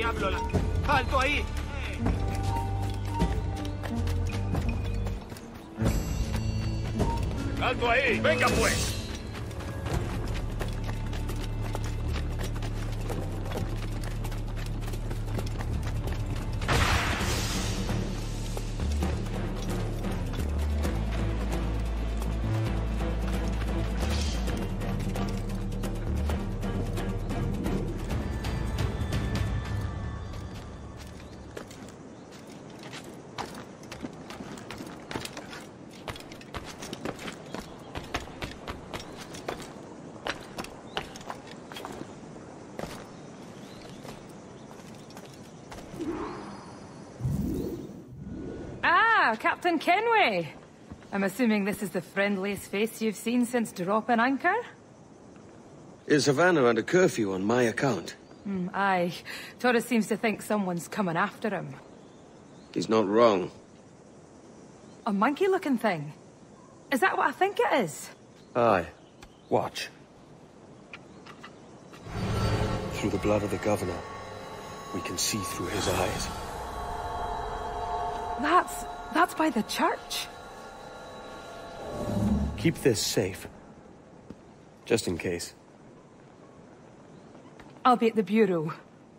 diablo la... ¡Alto ahí! ¡Alto ahí! ¡Venga pues! Captain Kenway! I'm assuming this is the friendliest face you've seen since dropping anchor? Is Havana under curfew on my account? Aye. Torres seems to think someone's coming after him. He's not wrong. A monkey-looking thing? Is that what I think it is? Aye. Watch. Through the blood of the governor, we can see through his eyes. That's by the church. Keep this safe. Just in case. I'll be at the bureau.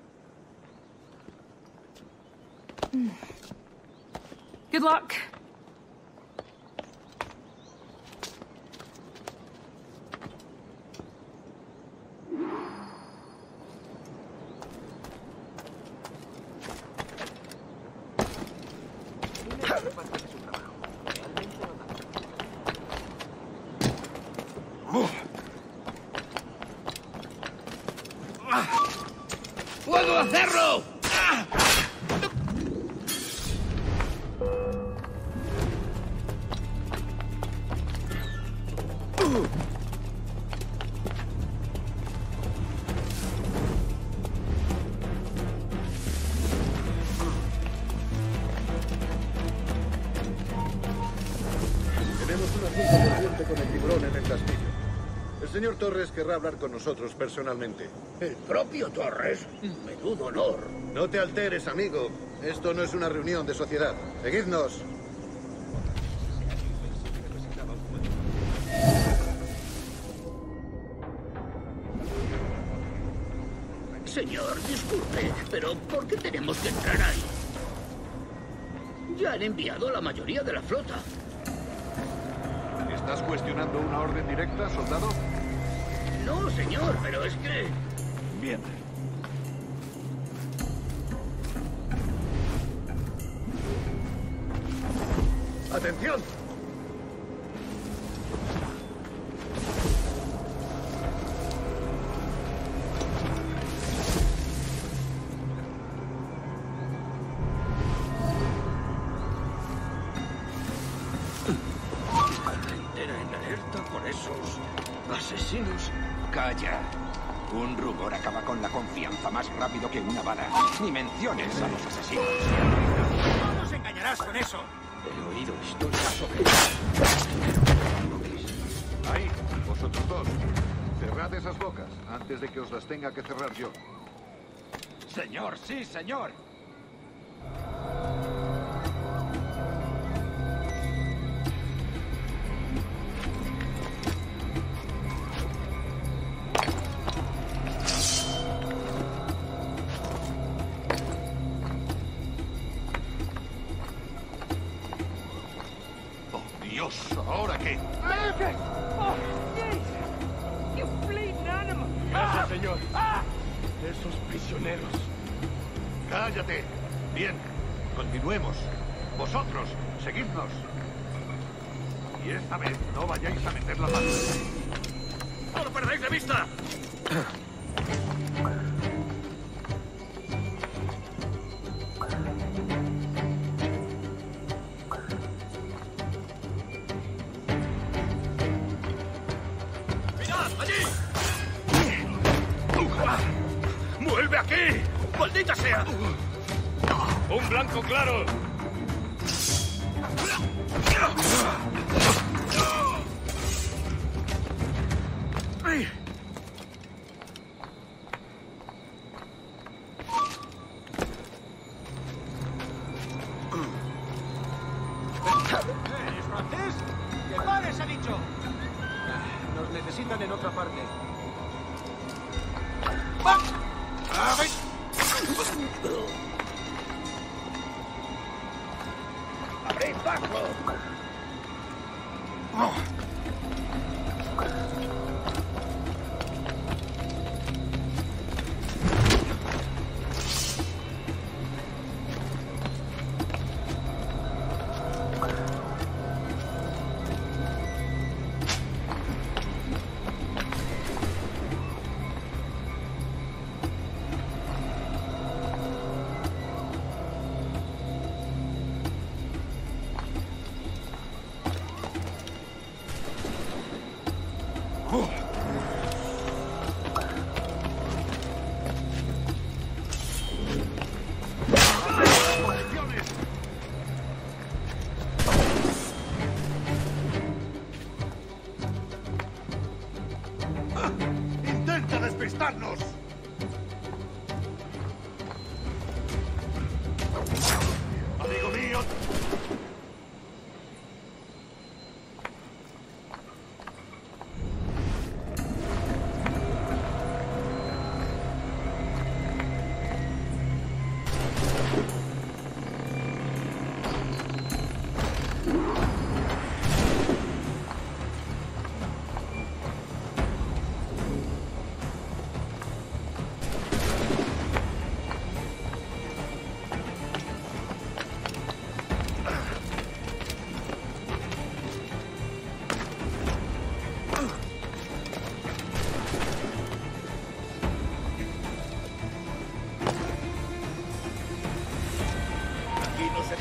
Good luck. ¡Puedo hacerlo! Tenemos un asunto pendiente con el tiburón en el castillo. El señor Torres querrá hablar con nosotros personalmente. ¿El propio Torres? Menudo honor. No te alteres, amigo. Esto no es una reunión de sociedad. Seguidnos. Señor, disculpe, pero ¿por qué tenemos que entrar ahí? Ya han enviado a la mayoría de la flota. ¿Estás cuestionando una orden directa, soldado? No, señor, pero es que... Bien. ¡Atención! asesinos. Calla. Un rumor acaba con la confianza más rápido que una bala. Ni menciones a los asesinos. No nos engañarás con eso. He oído historias sobre... Ahí, vosotros dos. Cerrad esas bocas antes de que os las tenga que cerrar yo. Señor, sí, señor. ¿Ahora qué? Gracias, señor. Esos prisioneros. ¡Cállate! Bien, continuemos. Vosotros, seguidnos. Y esta vez no vayáis a meter la mano. ¡No lo perdáis de vista! ¡Vuelve aquí! ¡Maldita sea! ¡Un blanco claro!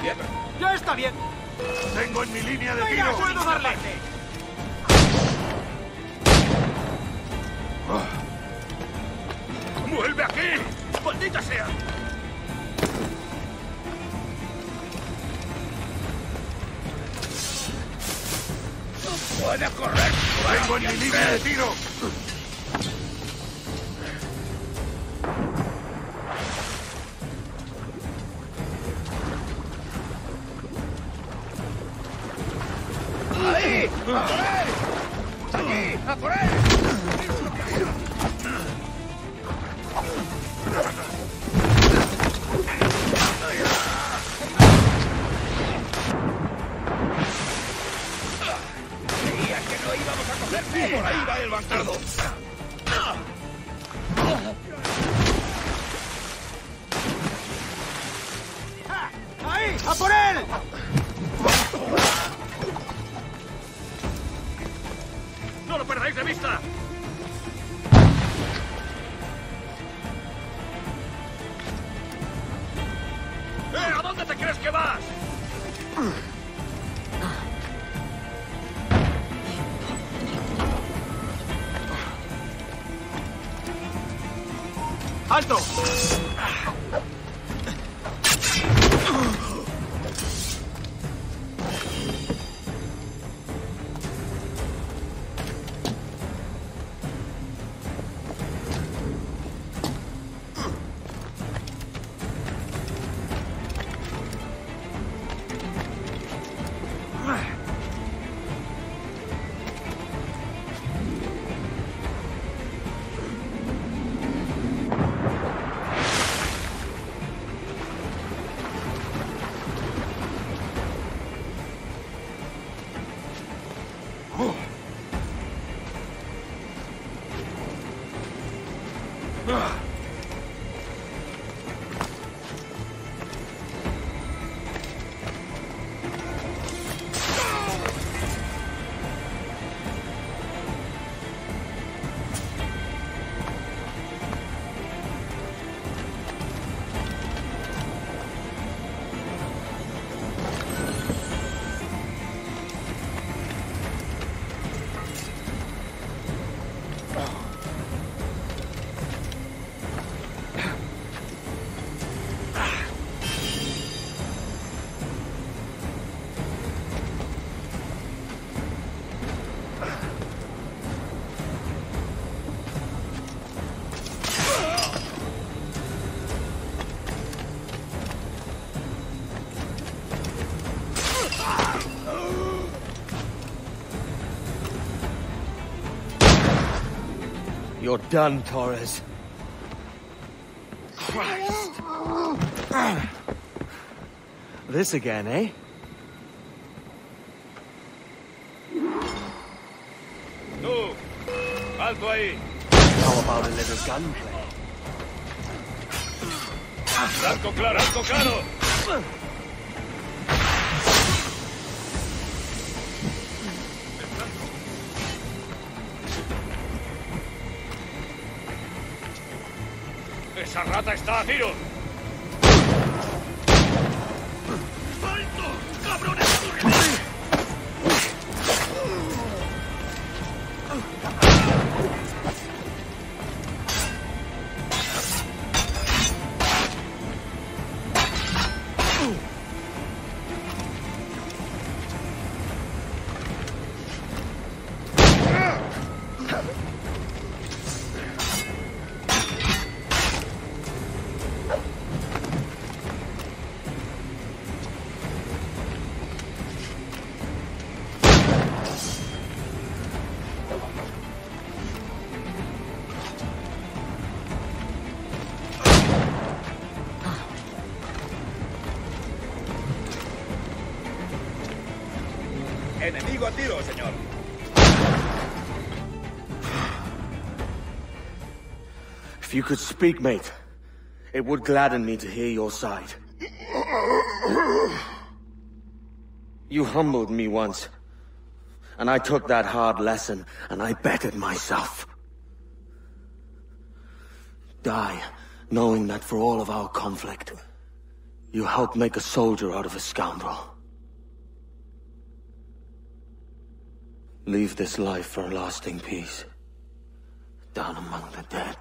tierra. ¡Ya está bien! Tengo en mi línea de ¡Venga, tiro. puedo darle! ¡Vuelve aquí! ¡Maldita sea! ¡No puede correr! Tengo en mi línea de tiro. ¡Ahí! ¡A por él! ¡Aquí! ¡A por él! Creía que no íbamos a cogerse. Por ahí va el bastardo. ¡Ahí! ¡A por él! ¡No lo perdáis de vista! ¿A dónde te crees que vas? ¡Alto! You're done, Torres. Christ. This again, eh? ¡Tú! ¡Alto ahí! How about a little gunplay? ¡Alto claro! ¡Alto claro! ¡Esa rata está a tiro! ¡Alto! ¡Cabrones! Enemigo a tiro, señor. If you could speak, mate, it would gladden me to hear your side. You humbled me once, and I took that hard lesson, and I bettered myself. Die, knowing that for all of our conflict, You helped make a soldier out of a scoundrel. Leave this life for a lasting peace. Down among the dead.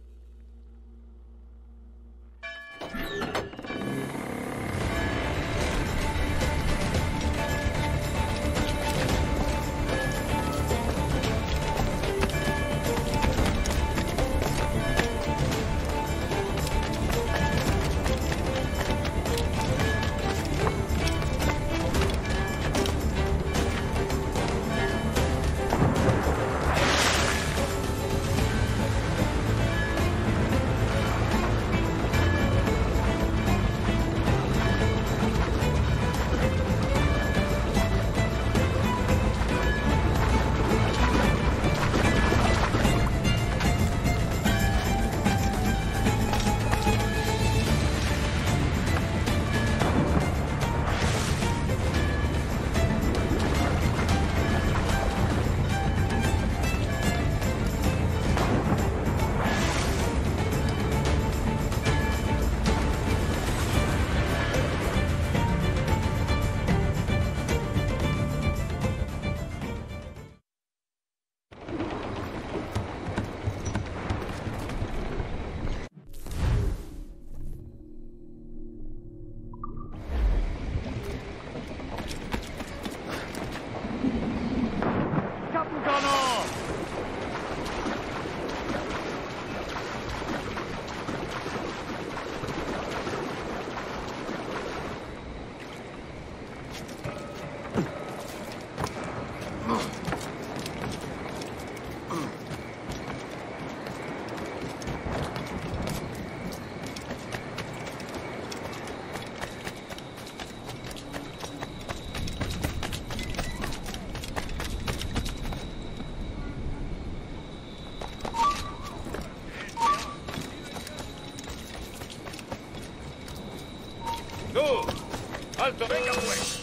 ¡Alto! ¡Venga, pues!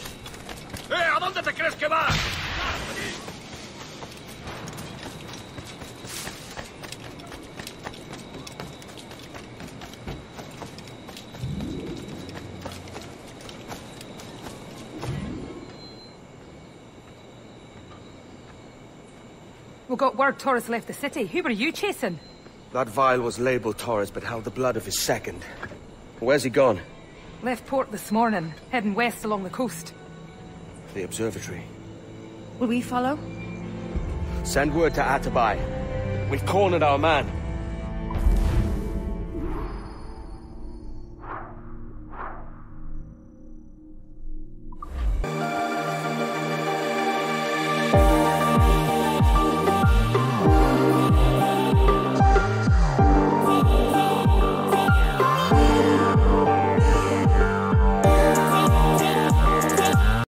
¿A dónde te crees que vas? We got word Torres left the city. Who were you chasing? That vial was labeled Torres, but held the blood of his second. Where's he gone? Left port this morning, heading west along the coast. The observatory. Will we follow? Send word to Atabai. We've cornered our man.